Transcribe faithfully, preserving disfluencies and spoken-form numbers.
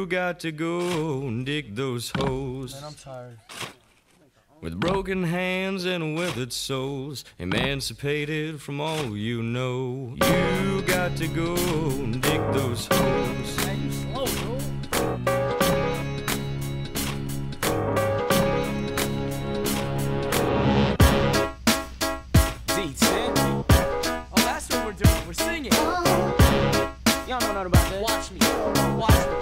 got to go and dig those holes. Man, I'm tired. With broken hands and withered souls, emancipated from all you know. You got to go and dig those holes. Man, you slow, bro. D ten. Oh, that's what we're doing. We're singing. Y'all know nothing about that. Watch me. Watch me.